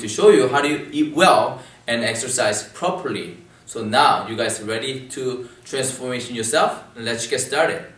to show you how to eat well and exercise properly. So now you guys are ready to transformation yourself? Let's get started.